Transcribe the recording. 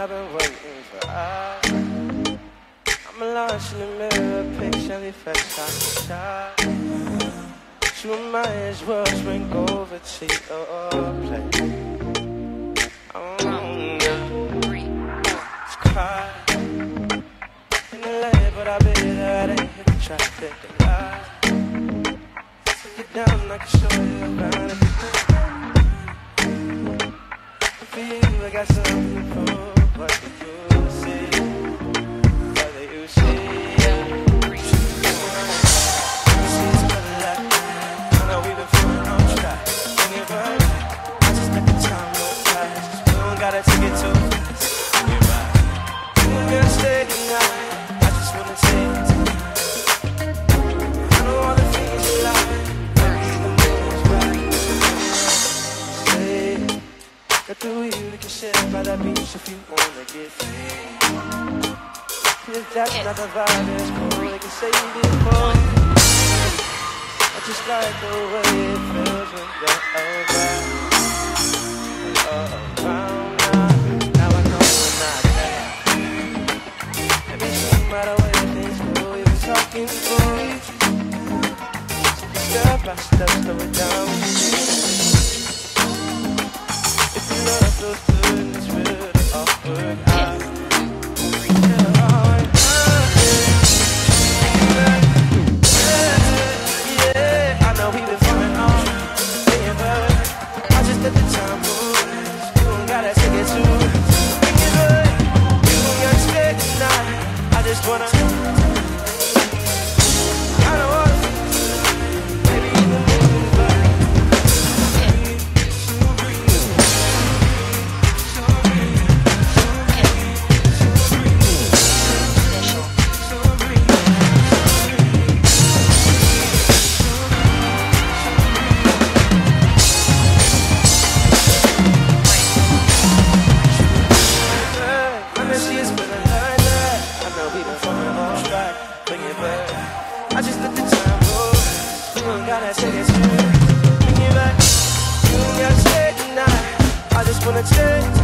I've been waiting for hours. I'm lost in the mirror, patiently fresh out the shot. You might as well drink over to your place. Oh, it's quiet in the lane, but I bet that I hit the traffic light. Take it down, I can show you around everything. For you, I got something to prove. What do you see? What do you see? Gotta take it too fast. You're right. You ain't gonna stay tonight. I just wanna take it tonight. I know all the things you like. Maybe the moon's right. Say, got the wheel, you can sit by that beach if you wanna get free. If that's not the vibe, it's cool. They can save it for you. I just like the way it feels when you're around. Step by step, slow it down. If you love feels good and it's real, to offer out. Yeah, I know we've been falling off, but I just let the time move. You don't gotta take it too. You don't gotta stay tonight. I just wanna. I just let the time go. You don't gotta take it too. Bring it back. You don't gotta stay tonight. I just wanna take